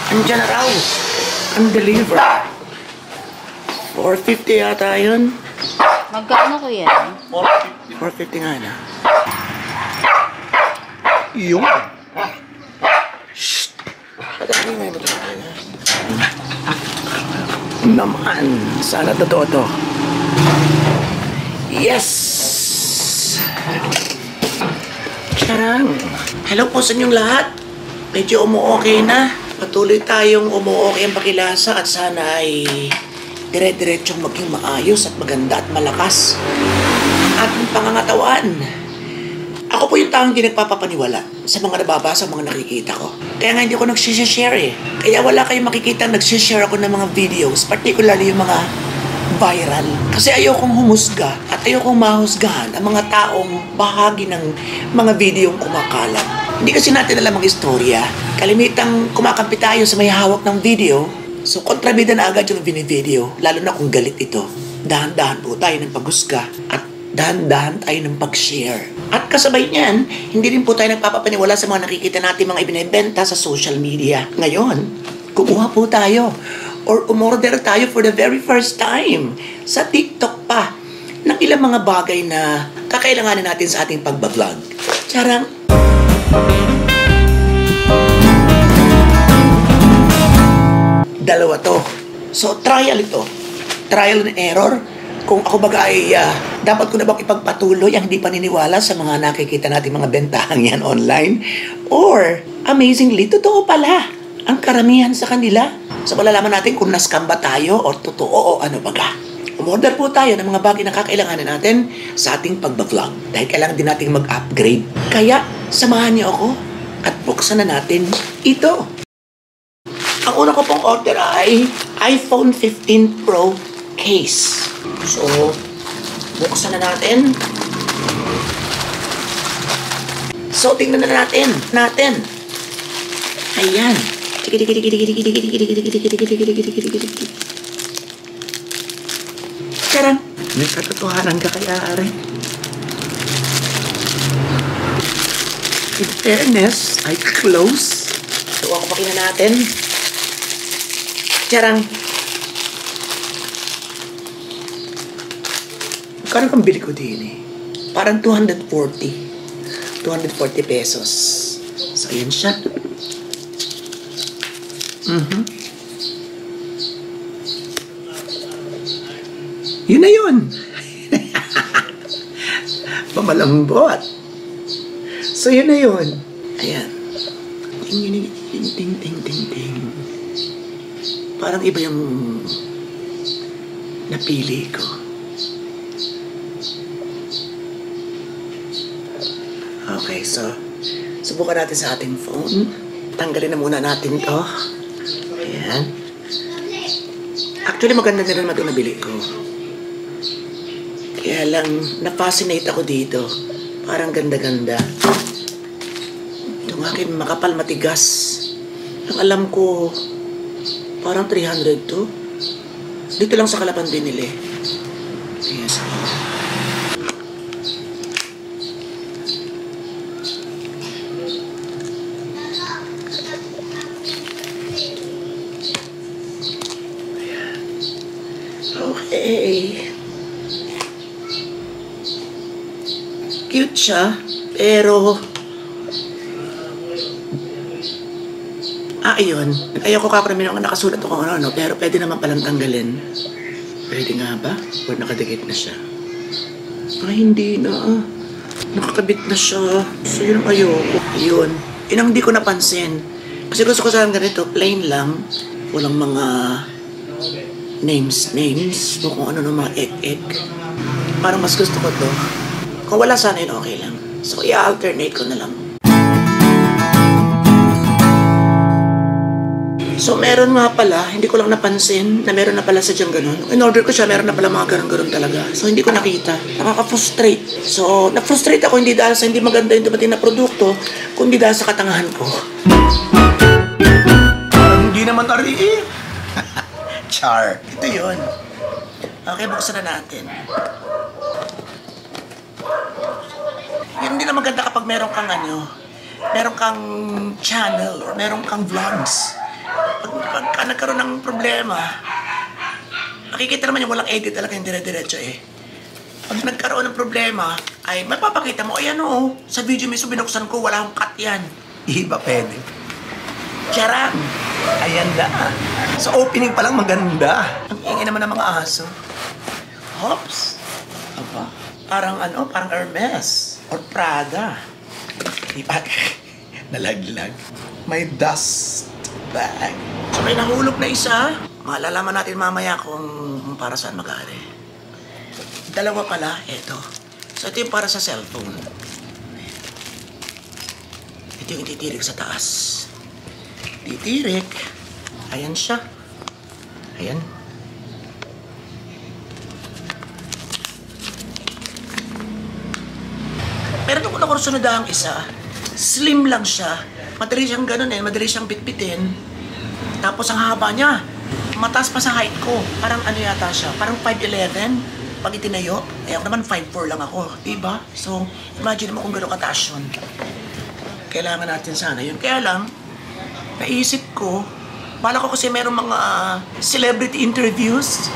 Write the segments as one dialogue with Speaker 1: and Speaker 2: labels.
Speaker 1: Andiyan na raw. Undeliver. 450 yata yun.
Speaker 2: Magkano ko yan?
Speaker 1: 450 nga na. Yung. Shhh. Patay nga ito. Naman. Sana totoo to. Yes! Charang. Hello po sa inyong lahat. Medyo umu-okay na. Patuloy tayong umu-okay ang pakilasa at sana ay dire-diretsong maging maayos at maganda at malakas ang ating pangangatawan. Ako po yung taong hindi nagpapapaniwala sa mga nababasa, mga nakikita ko. Kaya nga hindi ako nagsishare eh. Kaya wala kayong makikita nagsishare ako ng mga videos, particularly yung mga viral. Kasi ayokong humusga at ayokong mahusgahan ang mga taong bahagi ng mga videong kumakalat. Hindi kasi natin alam ang istorya. Kalimitang kumakampi tayo sa may hawak ng video. So, kontrabida na agad yung video, lalo na kung galit ito. Dahan-dahan po tayo ng paghusga at dahan-dahan tayo ng pag-share. At kasabay niyan, hindi rin po tayo nagpapapaniwala sa mga nakikita natin mga ibinebenta sa social media. Ngayon, kumuha po tayo or umorder tayo for the very first time sa TikTok pa ng ilang mga bagay na kakailanganin natin sa ating pagbablog. Charang! Dalawa to. So, trial ito. Trial and error. Kung ako baga ay dapat ko na bang ipagpatuloy ang hindi paniniwala sa mga nakikita natin mga bentahan yan online? Or, amazingly, totoo pala ang karamihan sa kanila. So, malalaman natin kung nascam ba tayo o totoo o ano baga. Umorder po tayo ng mga bagay na kakailanganin natin sa ating pagbablog. Dahil kailangan din natin mag-upgrade. Kaya, samahan niyo ako at buksan na natin ito. Ang una ko pong order ay iPhone 15 Pro case. So, buksan na natin. So, tingnan na natin. Ayan. Charang. May katotohanan ka kaya, Are. In fairness, ay close. So, ako pakina natin. Charang. Magkano kang bili ko din eh? Parang 240 pesos. So, ayan siya. Yun na yun. Pamalambot. So, yun na yun. Ayan. Ting. Parang iba yung napili ko. Okay, so subukan natin sa ating phone. Tanggalin na muna natin to. Ayan. Actually, maganda na rin itong nabili ko. Kaya lang, na-fascinate ako dito. Parang ganda-ganda. Itong akin makapal matigas. Ang alam ko, parang 300 to. Dito lang sa Kalapan binili. Ayan. Okay. Cute siya, pero ayun. Ayoko kakaramihan ako nakasulat ako ano, pero pwede naman palang tanggalin. Pwede nga ba? O nakadikit na siya? Hindi na. Nakakabit na siya. So yun ang ayoko. Yun. Yun ang hindi ko napansin. Kasi gusto ko sana ganito, plain lang. Walang mga names. O kung ano mga egg. Parang mas gusto ko to. Kung wala sana yun, okay lang. So i-alternate ko na lang. So, meron nga pala, hindi ko lang napansin na meron na pala sa diyang ganun. In-order ko siya, meron na pala mga ganun-ganun talaga. So, hindi ko nakita. Nakaka-frustrate. So, na-frustrate ako hindi dahil sa hindi maganda yung dumating na produkto, kundi dahil sa katangahan ko. Parang hindi naman ari. Char. Ito yun. Okay, buksan na natin. Yun hindi na maganda kapag meron kang meron kang channel or meron kang vlogs Pagka nagkaroon ng problema, makikita naman yung walang edit talaga yung dire-diretso eh. Pag nagkaroon ng problema, ay mapapakita mo, ayan o, sa video mismo binuksan ko, wala akong cut yan. Iba pwede. Charang! Ayan na. Sa opening pa lang maganda. Ang ingay naman ng mga aso. Hops! Aba, parang parang Hermes or Prada. Iba, nalaglag. May dust bag. So may nahulog na isa. Malalaman natin mamaya kung para saan mag-aari. Dalawa pala, eto. So ito yung para sa cellphone. Ito yung ititirik sa taas. Titirik. Ayan siya. Ayan. Pero nung una ko sunod ang isa, slim lang siya. Madali siyang ganun eh, madali siyang bitbitin. Tapos ang haba niya, mataas pa sa height ko. Parang ano yata siya, parang 5'11". Pag itinayo, eh ako naman 5'4" lang ako, diba? So, imagine mo kung gano'ng kataas yun. Kailangan natin sana yun. Kaya lang, naisip ko, bala ko kasi merong mga celebrity interviews.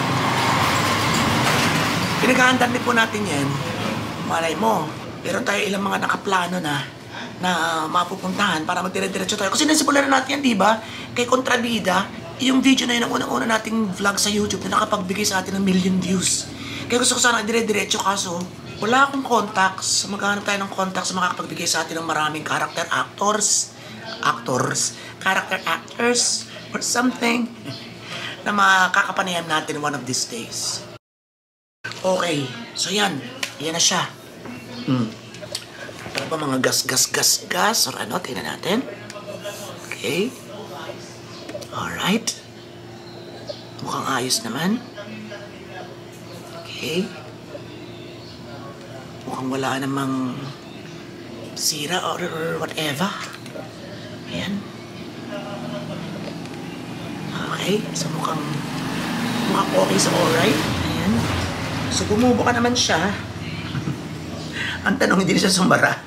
Speaker 1: Pinaghahandaan din po natin yan. Malay mo, meron tayo ilang mga nakaplano na mapupuntahan para magdire-diretso tayo. Kasi nasimulan na natin yan, diba? Kay Kontrabida, yung video na yun ang unang-una nating vlog sa YouTube na nakapagbigay sa atin ng 1,000,000 views. Kaya gusto ko sana dire-diretso kaso wala akong contacts. Maghanap tayo ng contacts na makakapagbigay sa atin ng maraming character actors, or something na makakapanayam natin one of these days. Okay, so yan. Yan na siya. Ano ba mga gas or ano? Tingnan natin. Okay. Alright. Mukhang ayos naman. Okay. Mukhang wala namang sira or whatever. Ayan. Okay. So mukhang okay sa alright. Ayan. So bumubo ka naman siya. Ang tanong, hindi siya sumara.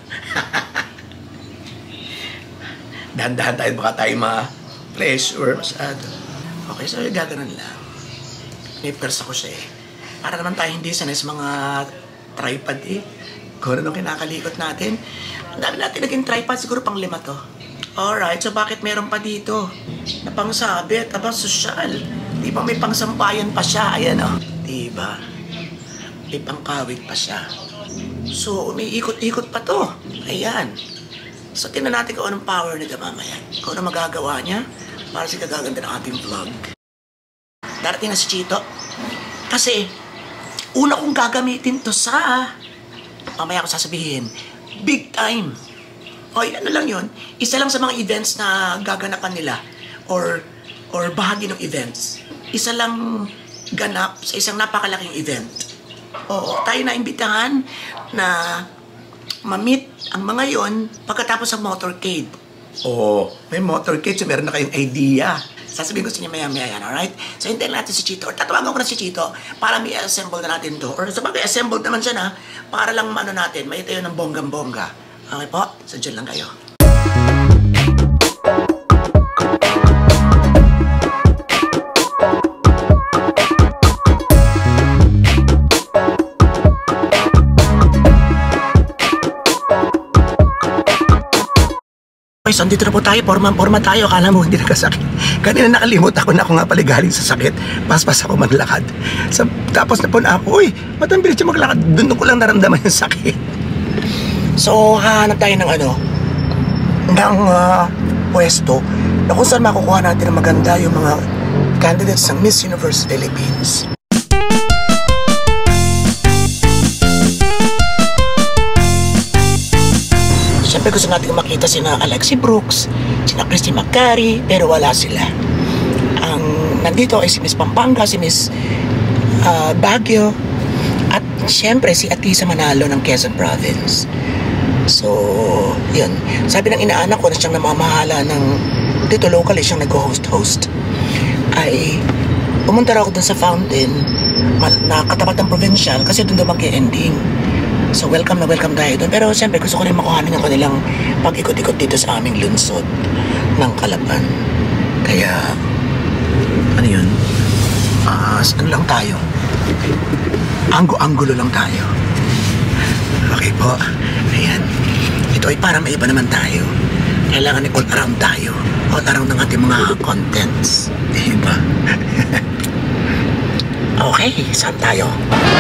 Speaker 1: Dahan-dahan tayo, baka tayo ma-pressure masyado. Okay, so gaganon lang. May pers ako siya eh. Para naman tayo hindi sanay sa mga tripod eh. Kung ano kinakalikot natin. Ang dami natin naging tripod, siguro pang 5 to. Alright, so bakit meron pa dito? Na pangsabit, aba sosyal. Di ba may pangsampayan pa siya? Ayan o. Diba? May pangkawig pa siya. So, umiikot-ikot pa to. Ayan. So, tingnan natin kung anong power nito mamaya. Kung anong magagawa niya para sa kagaganda ng ating vlog. Darating na si Chito. Kasi, una kong gagamitin to sa, mamaya ko sasabihin, big time. O, ano lang yun, isa lang sa mga events na gaganapan nila or bahagi ng events. Isa lang ganap sa isang napakalaking event. Oo, tayo na imbitahan na ma-meet ang mga yon pagkatapos ng motorcade. Oo, may motorcade, so meron na kayong idea. Sasabihin ko sa inyo maya-maya yan, alright? So, hintayin natin si Chito, or tatawagan ko na si Chito para may assemble na natin to. Or sabagay, assembled naman siya na, para lang maano natin, may tayo ng bonggang-bongga. Okay po? So, dyan lang kayo. Okay, so andito na po tayo, forma tayo, akala mo hindi nakasakit. Kanina nakalimot ako na ako nga pala galing sa sakit, paspas ako maglakad. So, tapos na po na ako, uy, ba't ang bilis siya maglakad? Doon ko lang naramdaman yung sakit. So, hahanap tayo ng pwesto na kung saan makukuha natin ng maganda yung mga candidates ng Miss Universe Philippines. Siyempre gusto natin makita sina Alexi Brooks, sina Christy McCary, pero wala sila. Ang nandito ay si Miss Pampanga, si Miss Baguio, at siyempre si Atisa Manalo ng Quezon Province. So, yun. Sabi ng inaanak ko na siyang namamahala ng dito locally, siyang nag-host, ay pumunta raw ako dun sa fountain na katapat ng provincial kasi dun daw mag-ending. So welcome tayo doon. Pero siyempre gusto ko rin makuhanin ang kanilang pag-ikot-ikot dito sa aming lungsod ng Calapan. Kaya, ano yun? Ano lang tayo? Anggulo lang tayo. Okay po. Ayan. Ito ay para maiba naman tayo. Kailangan ay all around tayo. All around ng ating mga contents. Diba? Okay, saan tayo?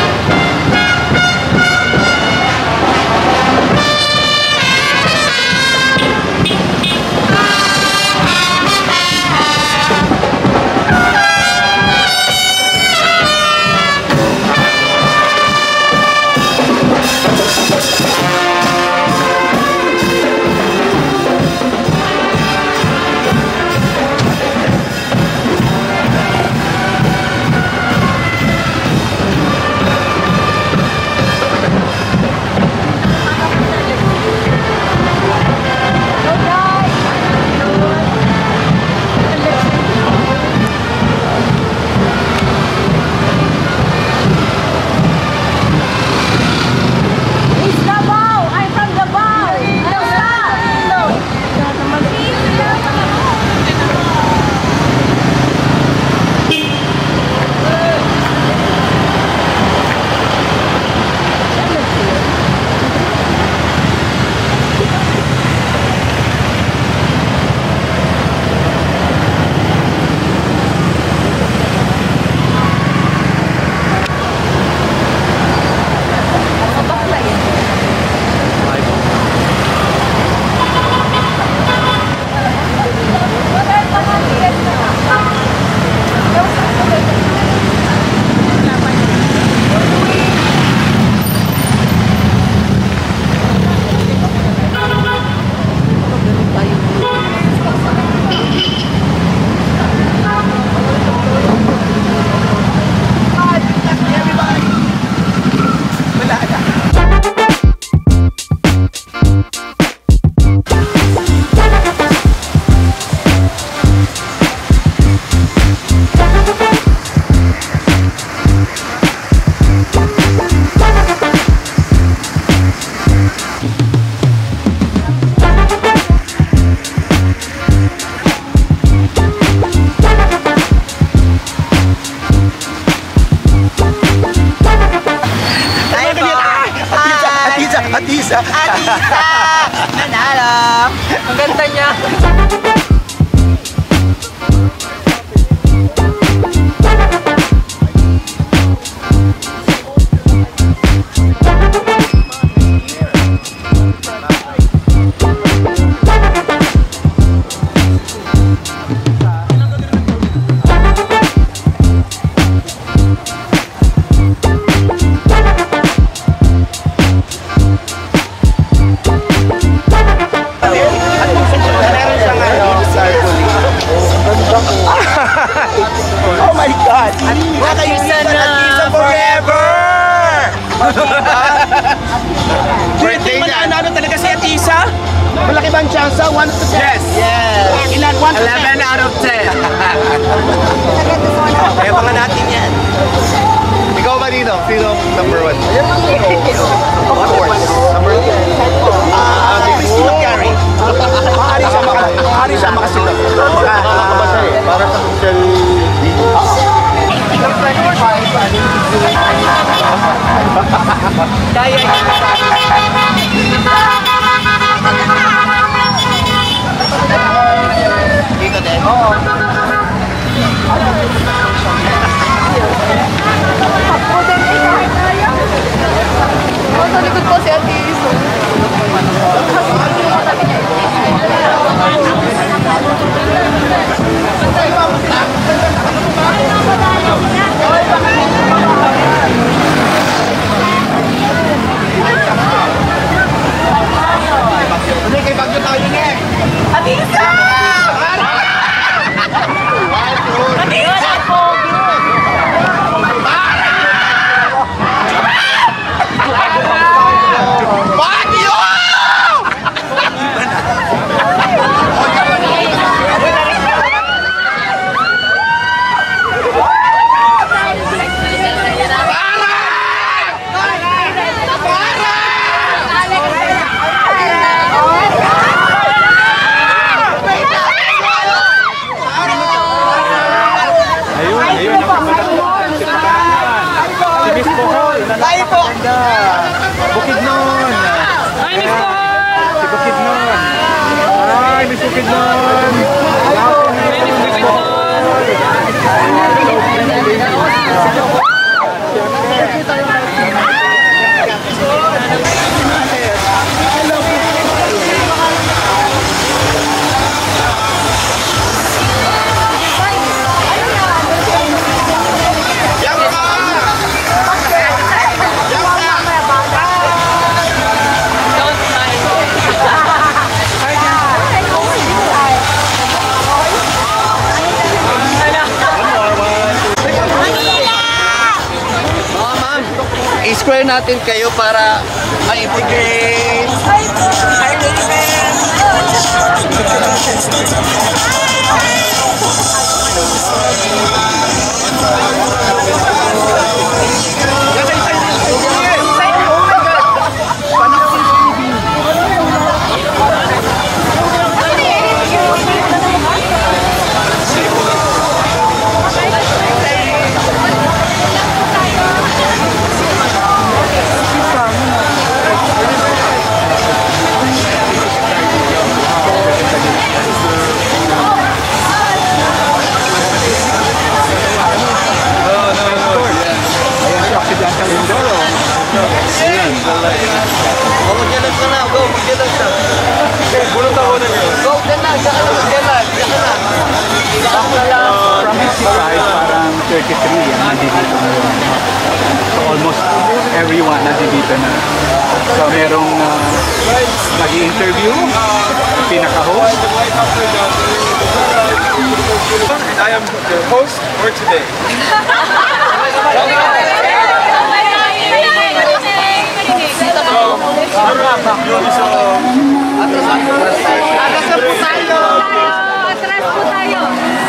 Speaker 3: Atisa! Nanalo! Ang ganda niya!
Speaker 1: Oh my God! Nakaibigan Atisa forever!
Speaker 3: Birthday niya!
Speaker 1: Mananalo talaga si Atisa?
Speaker 3: Malaki bang chance? 1 to 10? Yes! Yes!
Speaker 1: Ilan? 1 to
Speaker 3: 11 out of 10!
Speaker 1: Kaya mga natin yan.
Speaker 3: Ikaw ba dito? Sino number 1? Of course. Number 2?
Speaker 1: Christina Carey. Maaari siya makasunod.
Speaker 3: Para sa social
Speaker 1: Dito din.
Speaker 2: Sa likod po si Ate Iso.
Speaker 3: I-square natin kayo para ma-integrate.
Speaker 4: Parang 33 yan, nandito na yun. So almost everyone nandito na. So merong nag-i-interview, pinaka-host.
Speaker 5: I am the host for today.
Speaker 2: Atras po tayo.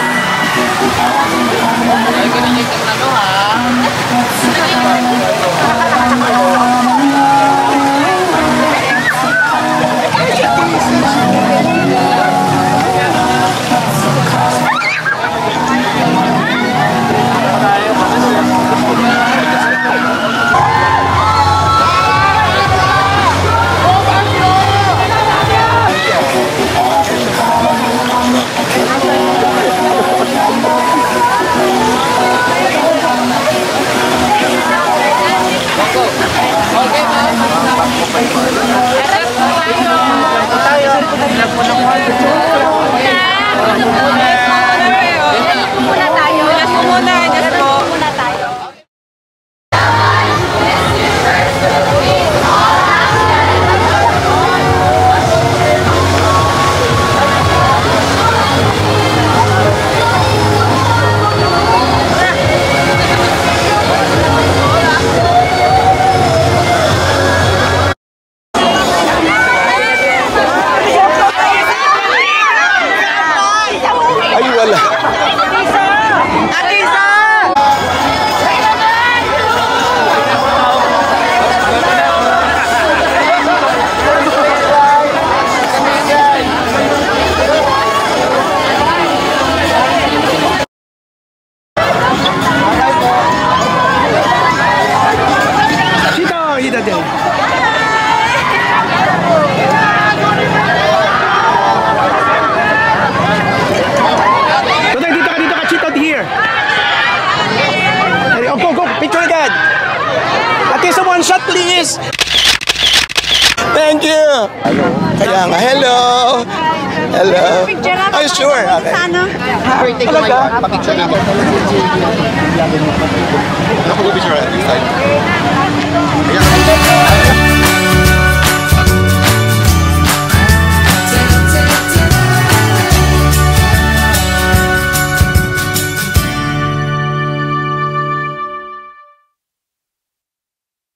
Speaker 1: One shot, please! Thank you! Kaya nga, hello! Hello! Oh, sure! Okay. Talaga?
Speaker 3: Pa-picture na ako. Ako, picture right?